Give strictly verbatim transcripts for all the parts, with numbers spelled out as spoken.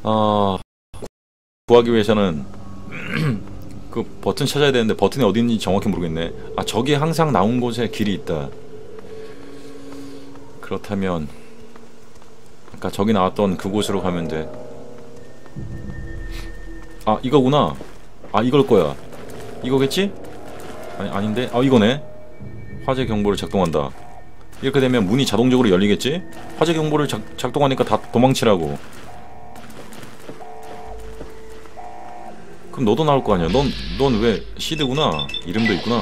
아, 구하기 위해서는 그 버튼 찾아야 되는데 버튼이 어디 있는지 정확히 모르겠네. 아, 저기 항상 나온 곳에 길이 있다. 그렇다면 아까 저기 나왔던 그곳으로 가면 돼. 아, 이거구나. 아, 이걸 거야. 이거겠지? 아니, 아닌데? 아, 이거네. 화재 경보를 작동한다. 이렇게 되면 문이 자동적으로 열리겠지? 화재 경보를 작, 작동하니까 다 도망치라고. 그럼 너도 나올 거 아니야. 넌, 넌 왜 시드구나. 이름도 있구나.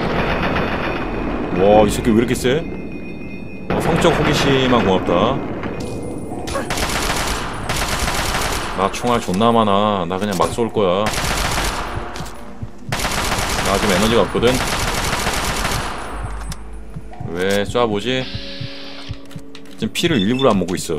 와, 이 새끼 왜 이렇게 세? 어, 성적 호기심만 고맙다. 나 총알 존나 많아. 나 그냥 막 쏠 거야. 나 지금 에너지가 없거든. 왜 쏴보지? 지금 피를 일부러 안 먹고 있어.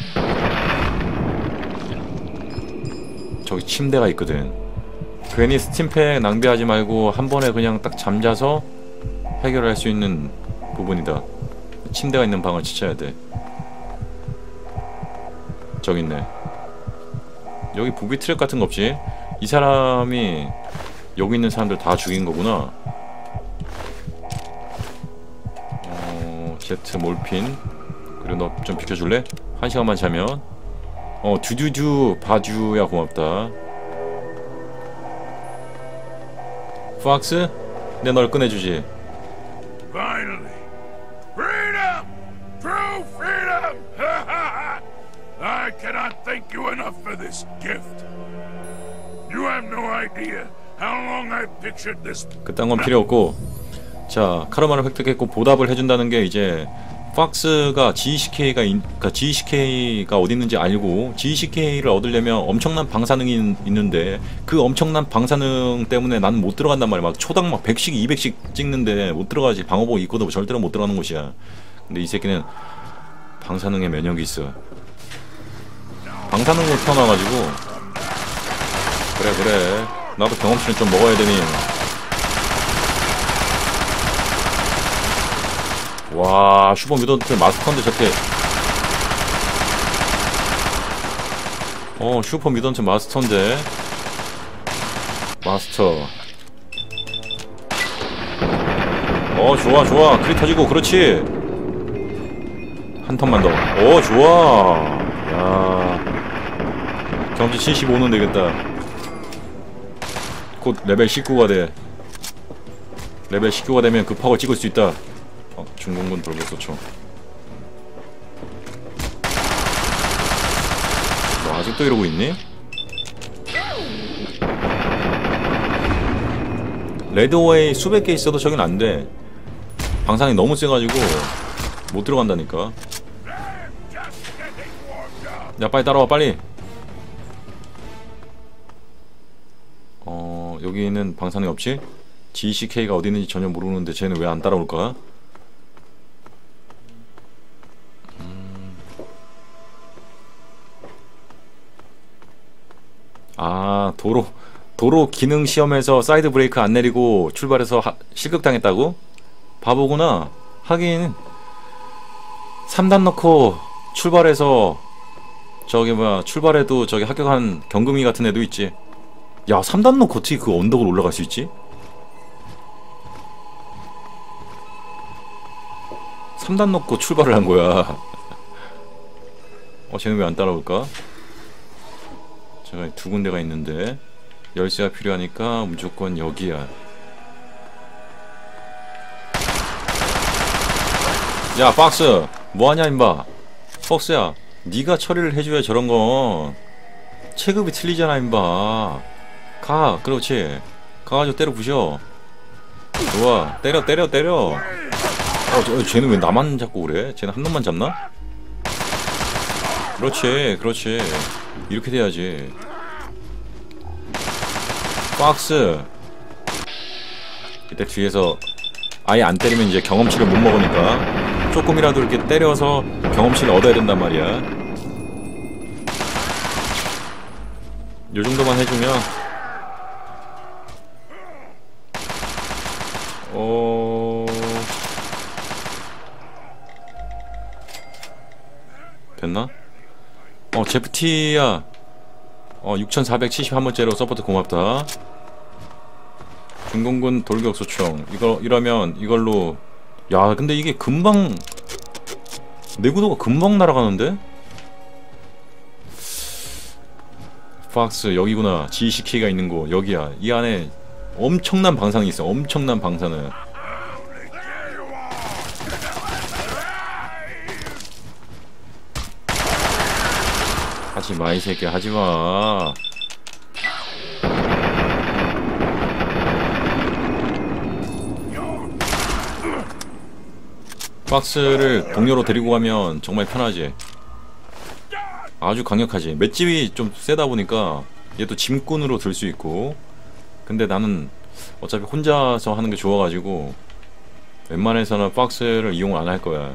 저기 침대가 있거든. 괜히 스팀팩 낭비하지 말고 한 번에 그냥 딱 잠자서 해결할 수 있는 부분이다. 침대가 있는 방을 지켜야 돼. 저기 있네. 여기 부비 트랩 같은 거 없지? 이 사람이 여기 있는 사람들 다 죽인 거구나. 어... 제트 몰핀. 그리고 너 좀 비켜줄래? 한 시간만 자면. 어, 두두두 바주야 고맙다. 팍스? 내 널 꺼내주지. Finally, freedom, true freedom. I cannot thank you enough for this gift. You have no idea how long I've pictured this. 그딴 건 필요 없고. 자, 카르마를 획득했고 보답을 해준다는 게 이제 팍스가 지이씨케이가 그러니까 지이씨케이가 어디 있는지 알고 지이씨케이를 얻으려면 엄청난 방사능이 있는데 그 엄청난 방사능 때문에 난 못 들어간단 말이야. 막 초당 막 백씩 이백씩 찍는데 못 들어가지. 방어복 입고도 절대로 못 들어가는 곳이야. 근데 이 새끼는 방사능에 면역이 있어. 방사능으로 태어나가지고. 그래 그래 나도 경험치는 좀 먹어야 되니. 와, 슈퍼 뮤턴트 마스터인데 저렇게. 어, 슈퍼 뮤턴트 마스터인데. 마스터. 어, 좋아 좋아. 크리 터지고. 그렇지. 한 턴만 더. 어, 좋아. 야, 경험치 칠십오는 되겠다. 곧 레벨 십구가 돼. 레벨 십구가 되면 급하고 찍을 수 있다. 어, 중공군 돌격소총. 너 아직도 이러고 있니? 레드웨이 수백 개 있어도 저긴 안 돼. 방사능이 너무 세가지고 못 들어간다니까. 야, 빨리 따라와 빨리. 어, 여기는 방사능이 없지? 지이씨케이가 어디 있는지 전혀 모르는데 쟤는 왜 안 따라올까? 아, 도로 도로 기능 시험에서 사이드 브레이크 안 내리고 출발해서 하, 실격당했다고? 바보구나. 하긴 삼 단 넣고 출발해서 저기 뭐야 출발해도 저기 합격한 경금이 같은 애도 있지. 야, 삼 단 넣고 어떻게 그 언덕을 올라갈 수 있지? 삼 단 넣고 출발을 한 거야. 어, 쟤는 왜 안 따라올까? 제가 두 군데가 있는데 열쇠가 필요하니까 무조건 여기야. 야, 박스 뭐하냐 임마. 폭스야, 네가 처리를 해줘야 저런 건 체급이 틀리잖아 임마. 가. 그렇지. 가가지고 때려 부셔. 좋아. 때려 때려 때려. 어, 저, 쟤는 왜 나만 잡고 그래? 쟤는 한 놈만 잡나? 그렇지 그렇지. 이렇게 돼야지. 박스. 이때 뒤에서 아예 안 때리면 이제 경험치를 못 먹으니까 조금이라도 이렇게 때려서 경험치를 얻어야 된단 말이야. 요 정도만 해주면 어... 됐나? 어, 제프티야. 어 육천사백칠십일 번째로 서포트 고맙다. 중공군 돌격소총 이거 이러면 이걸로 야 근데 이게 금방 내구도가 금방 날아가는데? 박스 여기구나. 지시키가 있는 곳 여기야. 이 안에 엄청난 방사능이 있어. 엄청난 방사능. 하지마 이 새끼 하지마. 박스를 동료로 데리고 가면 정말 편하지. 아주 강력하지. 맷집이 좀 세다 보니까 얘도 짐꾼으로 들 수 있고. 근데 나는 어차피 혼자서 하는 게 좋아가지고 웬만해서는 박스를 이용을 안 할 거야.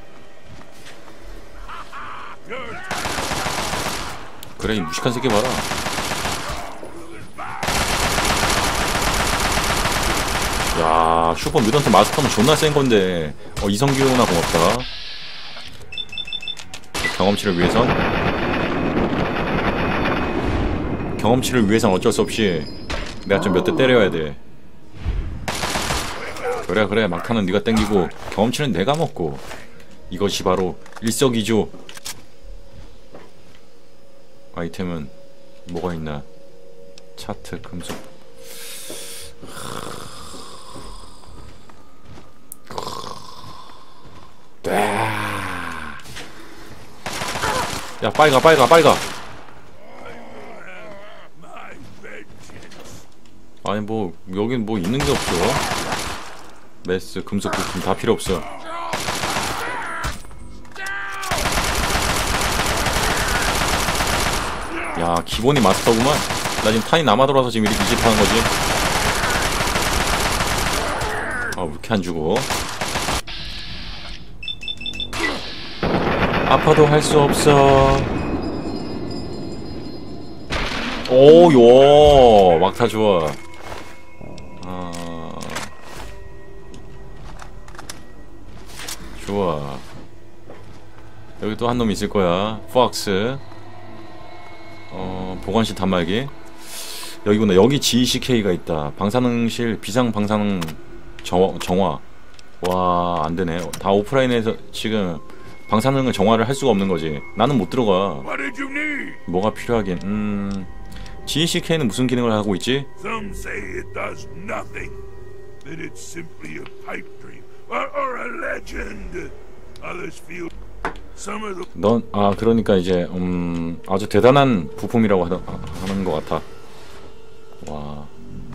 그래 이 무식한 새끼 봐라. 야 슈퍼 뮤던트 마스터는 존나 센건데. 어 이성규나 고맙다. 경험치를 위해선 경험치를 위해선 어쩔 수 없이 내가 좀 몇 대 때려야 돼. 그래 그래 막타는 네가 땡기고 경험치는 내가 먹고. 이것이 바로 일석이조. 아이템은 뭐가 있나. 차트 금속. 야 빨리 가 빨리 가 빨리 가. 아니 뭐 여긴 뭐 있는 게 없어. 메스 금속 부품 다 필요 없어. 야 기본이 마스터구만. 나 지금 탄이 남아 돌아서 지금 이렇게 이집하는 거지. 아 왜 이렇게 안 죽어. 아파도 할 수 없어. 오요 막타 좋아. 아 좋아. 여기 또 한 놈 있을 거야. 폭스. 어 보관실 단말기. 여기구나. 여기 지이씨케이가 있다. 방사능실 비상 방사능 정화, 정화. 와 안되네. 다 오프라인에서 지금 방사능을 정화를 할 수가 없는 거지. 나는 못 들어가. What did you need? 뭐가 필요하긴. 음 지이씨케이는 무슨 기능을 하고 있지? Some say it does nothing. That it's simply a pipe dream or, or a legend. Others feel some of the 넌 아 그러니까 이제 음 아주 대단한 부품이라고 하다, 하는 것 같아. 와.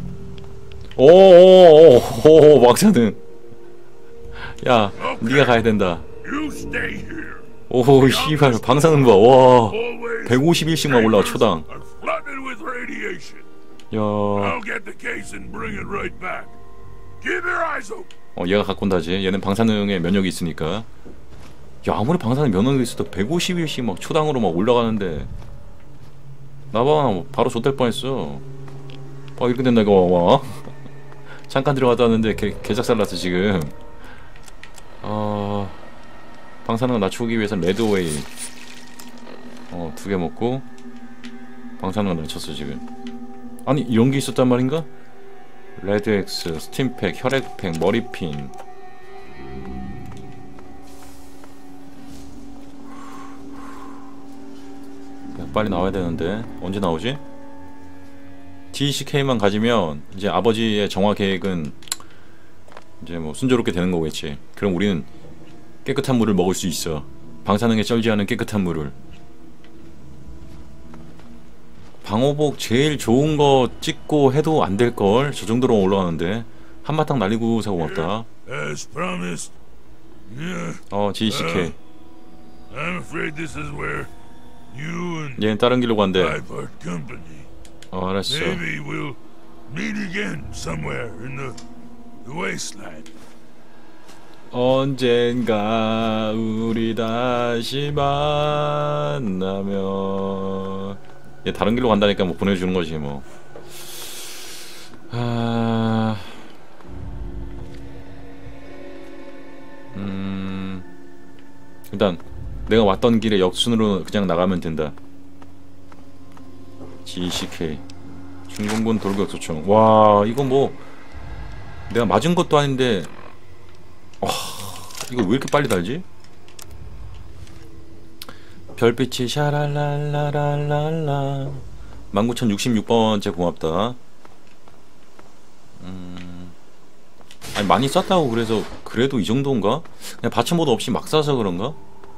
오오오오 막사는. 야 네가 가야 된다. You stay here. 오 씨발 방사능 봐. 와 Always 백오십일씩만 올라와 초당. are flooded with radiation. 야 I'll get the case and bring it right back. Keep your eyes open. 어 얘가 갖고 온다지. 얘는 방사능에 면역이 있으니까. 야 아무리 방사능 면역이 있어도 백오십일씩 막 초당으로 막 올라가는데 나봐 바로 좆될 뻔했어. 아 이렇게 된다 이거. 와 잠깐 들어갔다 왔는데 개, 개작살 났어 지금. 어 방사능을 낮추기 위해서는 레드웨이 어 두 개 먹고 방사능을 낮췄어 지금. 아니 이런 게 있었단 말인가? 레드엑스, 스팀팩, 혈액팩, 머리핀. 빨리 나와야 되는데 언제 나오지? 지이씨케이만 가지면 이제 아버지의 정화 계획은 이제 뭐 순조롭게 되는 거겠지. 그럼 우리는 깨끗한 물을 먹을 수 있어. 방사능에 쩔지 않은 깨끗한 물을. 방호복 제일 좋은 거 찍고 해도 안 될걸. 저 정도로 올라가는데 한바탕 날리고 사고 고맙다. As promised. Yeah. 어 지이씨케이. I'm afraid this is where you and 얘는 다른 길로 간대. I part company. 어 알았어. Maybe we'll meet again somewhere in the, the wasteland. 언젠가 우리 다시 만나면. 얘 다른 길로 간다니까 뭐 보내주는 거지 뭐. 아... 음... 일단 내가 왔던 길에 역순으로 그냥 나가면 된다. 지씨케이 중공군 돌격소총. 와 이거 뭐 내가 맞은 것도 아닌데 와 이거 왜 이렇게 빨리 달지? 별빛이 샤랄랄라랄랄라. 만 구천육십육 번째 고맙다. 음... 아니 많이 쐈다고 그래서 그래도 이 정도인가? 그냥 받침모드 없이 막 쏴서 그런가?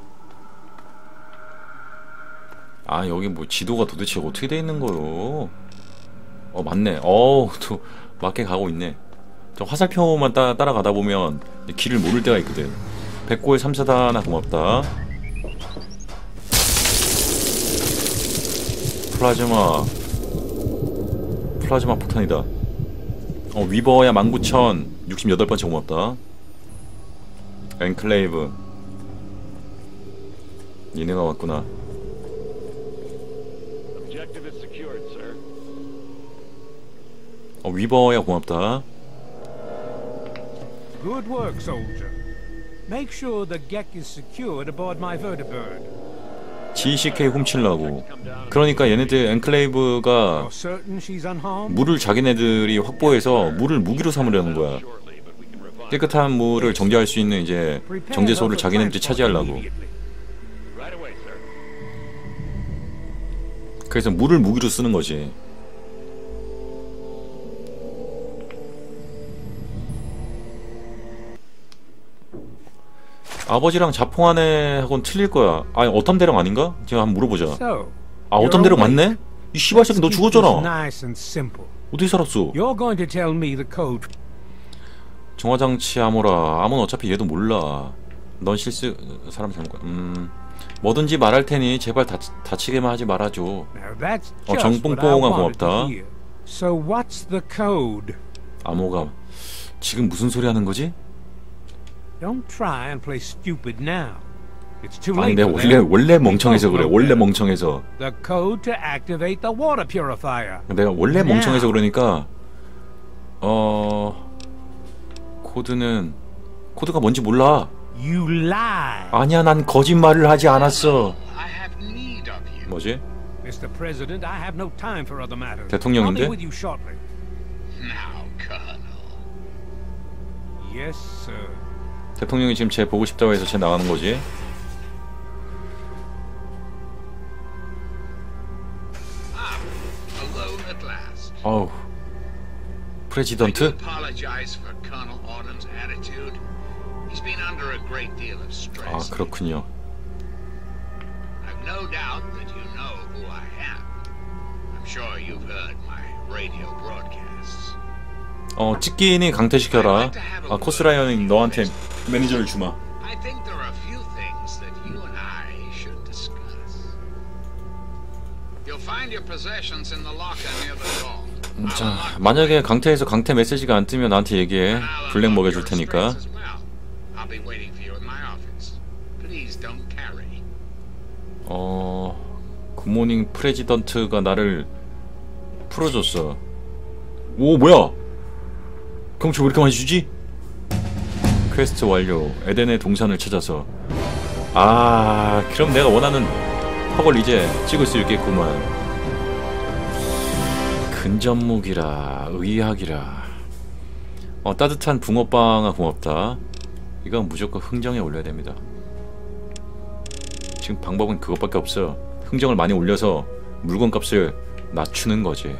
아 여기 뭐 지도가 도대체 어떻게 돼 있는 거요? 어 맞네. 어우 또 맞게 가고 있네. 저 화살표만 따, 따라가다 보면 길을 모를 때가 있거든. 백골 삼 사단아 고맙다. 플라즈마 플라즈마 폭탄이다. 어 위버야 만 구천육십팔 번째 고맙다. 엔클레이브 얘네가 왔구나. 어 위버야 고맙다. Good work, soldier. Make sure the Gek is secured aboard my vertibird. 지씨케이 훔치려고. 그러니까 얘네들 엔클레이브가 You're certain she's unharmed? 물을 자기네들이 확보해서 물을 무기로 삼으려는 거야. 깨끗한 물을 정제할 수 있는 이제 정제소를 자기네들이 차지하려고. 그래서 물을 무기로 쓰는 거지. 아버지랑 자퐁하네 하고는 틀릴 거야. 아니 어텀 대령 아닌가? 제가 한번 물어보자. So, 아 어텀 대령 맞네? 이 씨발 새끼 너 let's keep this 죽었잖아. nice and simple. 어떻게 살았어? You're going to tell me the code. 정화장치 아모라. 아모는 어차피 얘도 몰라. 넌 실수 사람 잘못. 음 뭐든지 말할 테니 제발 다, 다치게만 하지 말아줘. Now that's 어, just what I 정뽕뽕아 wanted to 고맙다. hear. So what's the code? 아모가 지금 무슨 소리 하는 거지? Don't try and play stupid now. It's too 아니 late. 내가 for 원래 them. 원래 멍청해서 그래. 원래 멍청해서. The code to activate the water purifier. 내가 원래 멍청해서 그러니까 어 코드는 코드가 뭔지 몰라. You lie. 아니야 난 거짓말을 하지 않았어. I have need of you. 뭐지? Mister President, I have no time for other matters. 대통령인데? I'll be with you shortly. Now, Colonel. Yes, sir. 대통령이 지금 쟤 보고 싶다고 해서 쟤 나가는 거지. Ah, alone at last. 어우 I do 프레지던트? apologize for Colonel Autumn's attitude. He's been under a great deal of 아 stress. 그렇군요. I've no doubt that you know who I am. I'm sure you've heard my radio broadcasts. 어 찍기니 강퇴시켜라. 아 코스라이언이 너한테 매니저를 주마. I think there are a few things that you and I should discuss. You'll find your possessions in the locker near the door. 자 만약에 강퇴해서 강퇴 메시지가 안 뜨면 나한테 얘기해. 블랙 먹여줄 테니까. I'll be waiting for you in my office. Please don't carry. 어 굿모닝 프레지던트가 나를 풀어줬어. 오 뭐야? 경치 왜 이렇게 많이 주지? 퀘스트 완료. 에덴의 동산을 찾아서. 아 그럼 내가 원하는 퍽을 이제 찍을 수 있겠구만. 근접무기라 의학이라. 어 따뜻한 붕어빵아 고맙다. 이건 무조건 흥정에 올려야 됩니다. 지금 방법은 그것밖에 없어. 흥정을 많이 올려서 물건값을 낮추는 거지.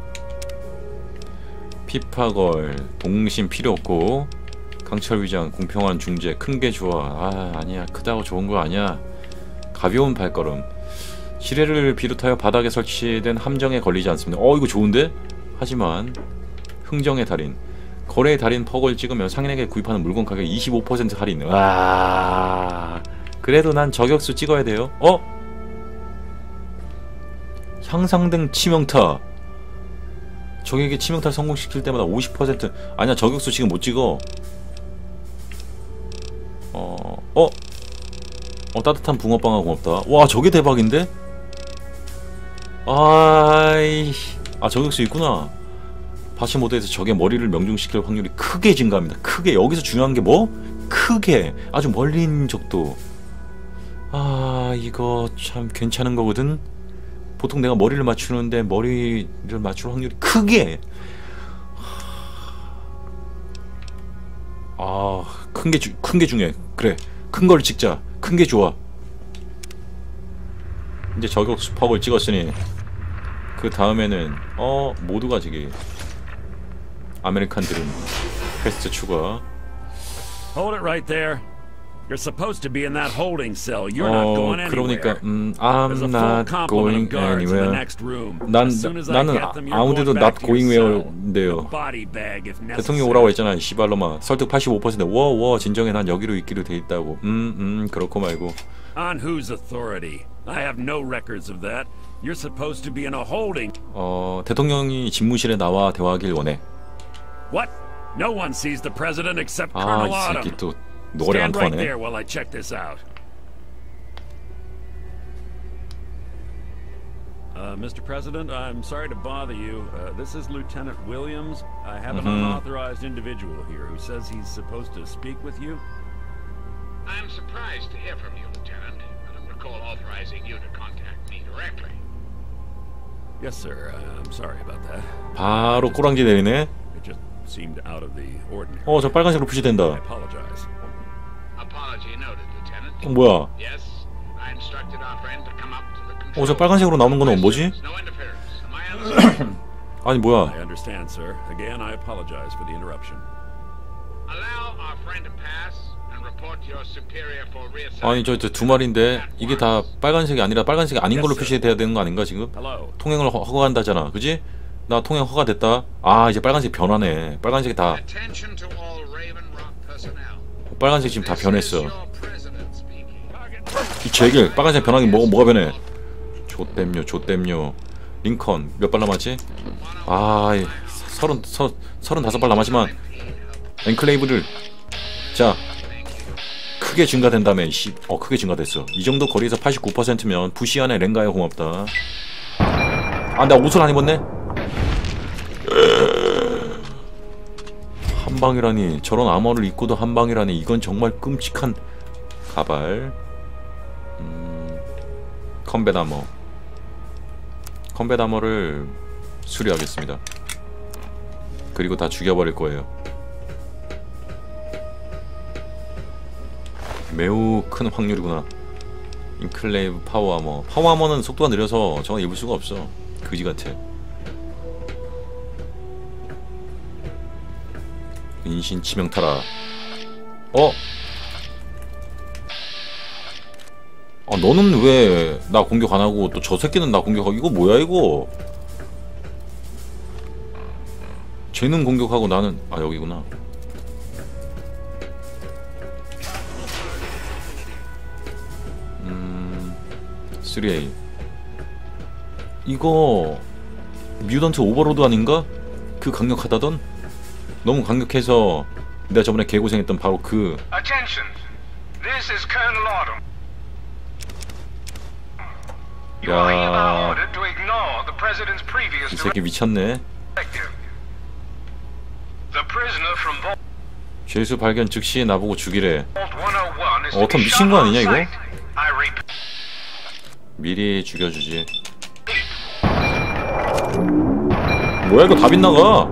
피파걸 동심 필요 없고 강철위장 공평한 중재 큰 게 좋아. 아 아니야 크다고 좋은 거 아니야. 가벼운 발걸음 지뢰를 비롯하여 바닥에 설치된 함정에 걸리지 않습니다. 어 이거 좋은데? 하지만 흥정의 달인 거래의 달인 퍽을 찍으면 상인에게 구입하는 물건 가격 이십오 퍼센트 할인. 와 그래도 난 저격수 찍어야 돼요. 어? 향상등 치명타 적에게 치명타를 성공시킬 때마다 오십 퍼센트. 아니야 저격수 지금 못 찍어. 어? 어? 어 따뜻한 붕어빵아 고맙다. 와 저게 대박인데? 아이 아 저격수 있구나. 파시 모드에서 적의 머리를 명중시킬 확률이 크게 증가합니다. 크게. 여기서 중요한 게 뭐? 크게. 아주 멀린 적도. 아 이거 참 괜찮은 거거든. 보통 내가 머리를 맞추는데 머리를 맞출 확률이 크게 아, 큰 게 큰 게 중요해. 그래, 큰 걸 찍자. 큰 게 좋아. 이제 저격 수팍을 찍었으니 그 다음에는 어 모두가 저기 아메리칸들은 퀘스트 추가. Hold it right there. You're supposed to be in that holding cell. You're not 어 going anywhere. 그러니까 음 There's a I'm full not complement going of guards in the anywhere. next room. 난 As soon as I 나는 get them, you're 아무데도 going not back to your going cell. where인데요. A body bag if necessary. 대통령 오라고 했잖아, 씨발로마. 설득 팔십오 퍼센트. 워워 진정해, 난 여기로 있기로 돼 있다고. 음 음 그렇고 말고. On whose authority? I have no records of that. You're supposed to be in a holding. 어 대통령이 집무실에 나와 대화하길 원해. What? No one sees the president except 아 Colonel 이 Autumn. 새끼 또 노래 안 Stand right 통하네. there while I check this out. Uh, Mister President, I'm sorry to bother you. Uh, this is Lieutenant Williams. I have an Mhm. unauthorized individual here who says he's supposed to speak with you. I'm surprised to hear from you, Lieutenant. I don't recall authorizing you to contact me directly. Yes, sir. Uh, I'm sorry about that. 바로 꼬랑지 내리네. It just seemed out of the ordinary. 어 저 빨간색으로 I 표시된다. apologize. Apology noted, Lieutenant. 어, 뭐야? Yes, I instructed our friend to come up to the control. 어 저 빨간색으로 나오는 건 뭐지? No interference. Am I understood? 아니 뭐야? I understand, sir. Again, I apologize for the interruption. Allow our friend to pass and report to your superior for reassignment. 아니 저 두 마리인데 이게 다 빨간색이 아니라 빨간색이 아닌 걸로 표시돼야 되는 거 아닌가 지금? Hello. 통행을 허- 허가한다잖아, 그지? 나 통행 허가됐다. 아 이제 빨간색 변하네. 빨간색이 다 Attention to all Raven Rock personnel. 빨간색 지금 다 This is 변했어. your president speaking. 이 제길 빨간색 변하긴 뭐 뭐가 변해? 좆댐요, 좆댐요. 링컨 몇 발 남았지? 아, 이 서른 서 서른 다섯 발 남았지만 엔클레이브를 자 크게 증가된 다음에 씨, 어 크게 증가됐어. 이 정도 거리에서 팔십구 퍼센트면 부시안의 랭가에 고맙다. 아, 나 옷을 안 입었네. 한 방이라니, 저런 아머를 입고도 한 방이라니, 이건 정말 끔찍한 가발. 음, 컴뱃 아머. 컴뱃 아머를 수리하겠습니다. 그리고 다 죽여버릴 거예요. 매우 큰 확률이구나. 인클레이브 파워 아머. 파워 아머는 속도가 느려서 저건 입을 수가 없어. 그지 같아. 인신 치명타라. 어? 아, 너는 왜 나 공격 안 하고 또 저 새끼는 나 공격하고, 이거 뭐야 이거? 쟤는 공격하고 나는, 아 여기구나. 음, 쓰리 에이. 이거 뮤던트 오버로드 아닌가? 그 강력하다던? 너무 강력해서 내가 저번에 개고생했던 바로 그. Attention. This is Colonel Autumn. You are hereby 야, ordered to ignore the president's previous 이 새끼 미쳤네. directive. The prisoner from Vault 죄수 발견 즉시 나보고 죽이래. one oh one is to 어떤 be 미친 shot 거 on 아니냐, 이거? sight. I repeat. 미리 죽여주지. 뭐야 이거 다 빗나가.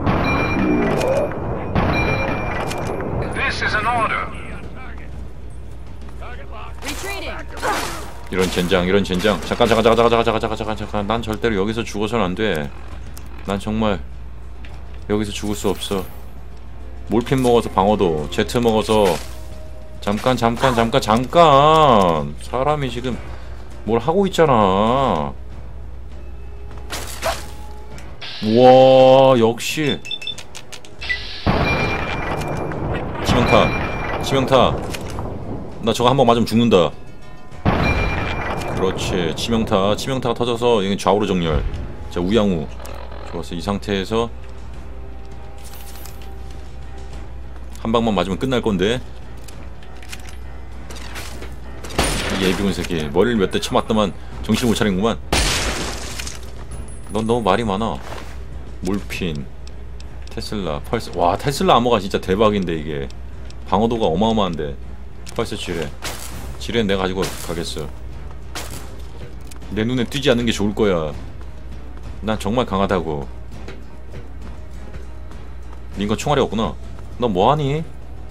This is an order. 이런 젠장, 이런 젠장. 잠깐 잠깐 잠깐 잠깐 잠깐 잠깐 잠깐 잠깐. 난 절대로 여기서 죽어서는 안 돼. 난 정말 여기서 죽을 수 없어. 몰핀 먹어서 방어도, 제트 먹어서. 잠깐 잠깐 잠깐 잠깐. 사람이 지금 뭘 하고 있잖아. 우와, 역시 치명타, 치명타. 나 저거 한번 맞으면 죽는다. 그렇지, 치명타. 치명타가 터져서 여기 좌우로 정렬. 자, 우양우. 좋았어. 이 상태에서 한 방만 맞으면 끝날 건데. 이 예비군 새끼 머리를 몇 대 쳐맞더만 정신을 못 차린구만. 넌 너무 말이 많아. 몰핀, 테슬라, 펄스. 와, 테슬라 암호가 진짜 대박인데 이게 방어도가 어마어마한데. 펄스 지뢰, 지뢰는 내가 가지고 가겠어. 내 눈에 띄지 않는 게 좋을 거야. 난 정말 강하다고. 링건 총알이 없구나. 너 뭐하니?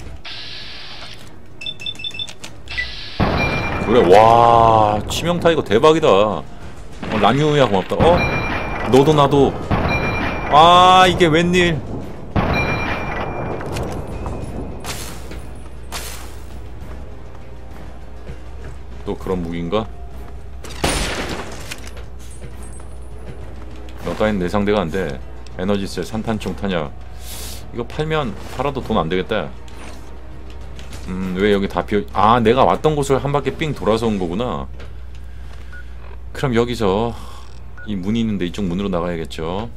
그래. 와 치명타 이거 대박이다. 어, 란유야 고맙다. 어? 너도 나도. 아 이게 웬일. 또 그런 무기인가? 너 따윈 내 상대가 안돼. 에너지셀, 산탄총, 탄약 이거 팔면 팔아도 돈 안되겠다. 음 왜 여기 다 비어. 아 내가 왔던 곳을 한 바퀴 삥 돌아서 온 거구나. 그럼 여기서 이 문이 있는데 이쪽 문으로 나가야겠죠.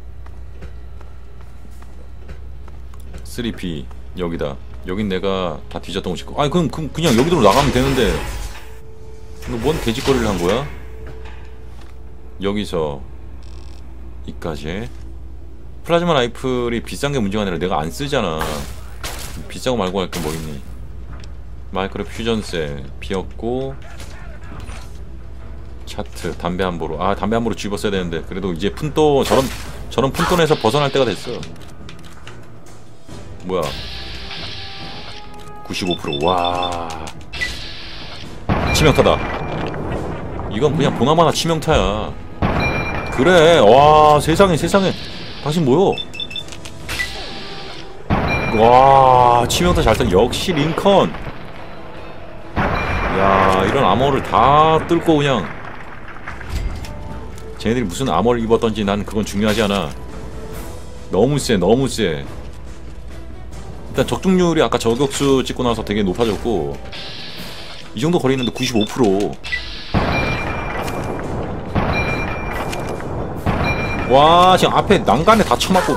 쓰리 비 여기다. 여긴 내가 다 뒤졌던 곳이고. 아니 그럼, 그럼 그냥 여기로 나가면 되는데 너 뭔 돼지거리를 한 거야? 여기서 이까지. 플라즈마 라이플이 비싼 게 문제가 아니라 내가 안 쓰잖아. 비싸고 말고 할 게 뭐 있니? 마이크로 퓨전셀 비었고, 차트 담배 한 보로. 아 담배 한 보로 집었어야 되는데. 그래도 이제 푼돈 저런 저런 푼돈에서 벗어날 때가 됐어. 뭐야? 구십오 퍼센트. 와 치명타다. 이건 그냥 보나마나 치명타야. 그래. 와 세상에 세상에. 당신 뭐요? 와 치명타 잘 타. 역시 링컨. 야 이런 아머를 다 뚫고 그냥. 쟤네들이 무슨 아머를 입었던지 난 그건 중요하지 않아. 너무 세 너무 세. 일단 적중률이 아까 저격수 찍고 나서 되게 높아졌고, 이 정도 거리 있는데 구십오 퍼센트. 와 지금 앞에 난간에 다 쳐맞고.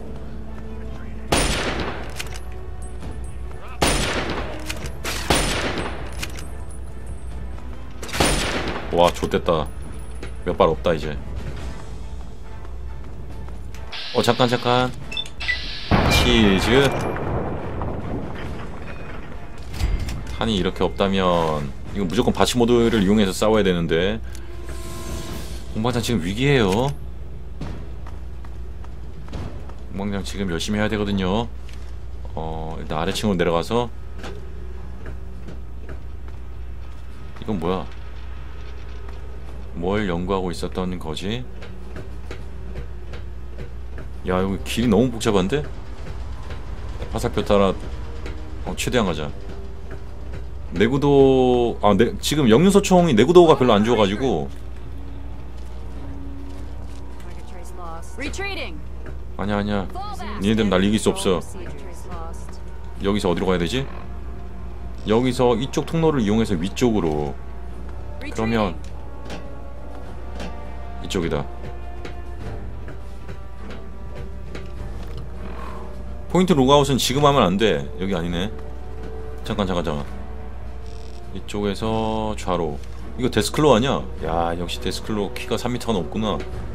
와 좆됐다. 몇 발 없다 이제. 어 잠깐 잠깐. 치즈. 탄이 이렇게 없다면 이거 무조건 바치 모드를 이용해서 싸워야 되는데. 공방장 지금 위기에요. 공방장 지금 열심히 해야 되거든요. 어 일단 아래층으로 내려가서. 이건 뭐야? 뭘 연구하고 있었던 거지? 야 여기 길이 너무 복잡한데? 화살표 따라 어, 최대한 가자. 내구도 아 내, 지금 영윤소총이 내구도가 별로 안 좋아가지고. 아니야 아니야 니네들 날 이길 수 없어. 여기서 어디로 가야 되지? 여기서 이쪽 통로를 이용해서 위쪽으로. 그러면 이쪽이다. 포인트 로그아웃은 지금 하면 안돼. 여기 아니네. 잠깐 잠깐 잠깐. 이쪽에서 좌로. 이거 데스클로 아냐? 야 역시 데스클로 키가 삼 미터가 넘구나.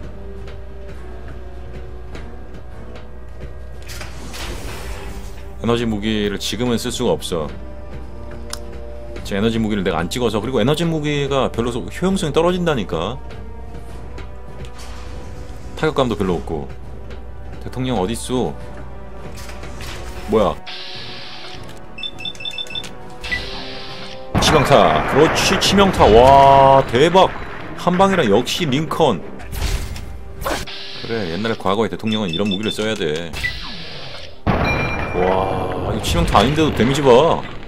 에너지 무기를 지금은 쓸 수가 없어. 지금 에너지 무기를 내가 안 찍어서. 그리고 에너지 무기가 별로 효용성이 떨어진다니까. 타격감도 별로 없고. 대통령 어딨어? 뭐야? 치명타. 그렇지 치명타. 와 대박. 한방이라 역시 링컨. 그래 옛날에 과거의 대통령은 이런 무기를 써야 돼. 와 이거 치명타 아닌데도 데미지 봐.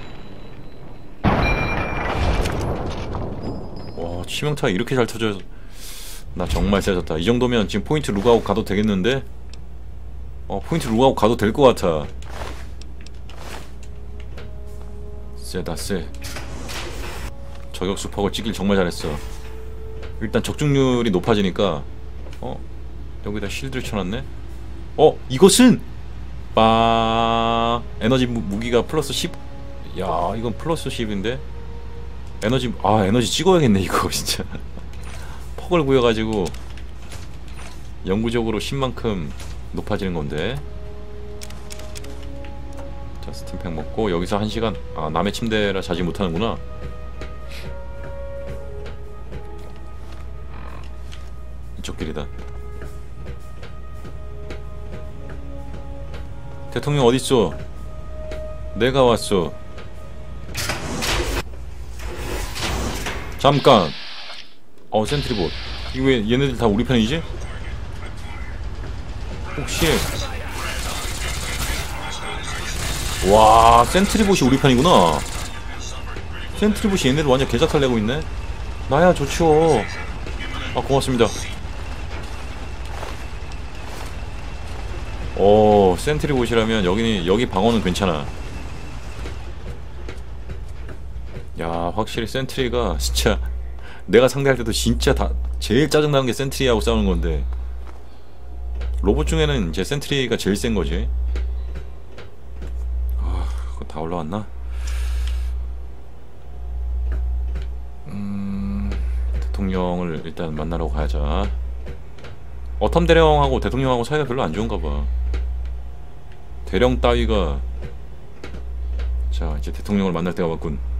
와 치명타가 이렇게 잘 터져서 나 정말 세졌다. 이 정도면 지금 포인트 룩아웃 가도 되겠는데? 어 포인트 룩아웃 가도 될 것 같아. 세다 세. 저격수 퍽을 찍길 정말 잘했어. 일단 적중률이 높아지니까. 어? 여기다 실드를 쳐놨네? 어? 이것은! 빠 에너지 무, 무기가 플러스 십. 야 이건 플러스 십인데? 에너지 아 에너지 찍어야겠네 이거 진짜. 퍽을 구해가지고 영구적으로 십만큼 높아지는 건데. 자 스팀팩 먹고 여기서 한 시간. 아 남의 침대라 자지 못하는구나. 저길이다. 대통령 어딨어? 내가 왔어. 잠깐. 어, 센트리봇. 이거 왜 얘네들 다 우리 편이지? 혹시 와, 센트리봇이 우리 편이구나. 센트리봇이 얘네들 완전 개작살 내고 있네. 나야 좋죠. 아, 고맙습니다. 오, 센트리봇이라면 여기 여기 방어는 괜찮아. 야, 확실히 센트리가 진짜 내가 상대할 때도 진짜 다 제일 짜증나는 게 센트리하고 싸우는 건데, 로봇 중에는 이제 센트리가 제일 센 거지. 아, 그거 다 올라왔나? 음, 대통령을 일단 만나러 가자. 어텀 대령하고 대통령하고 사이가 별로 안 좋은가 봐. 대령 따위가. 자, 이제 대통령을 만날 때가 왔군.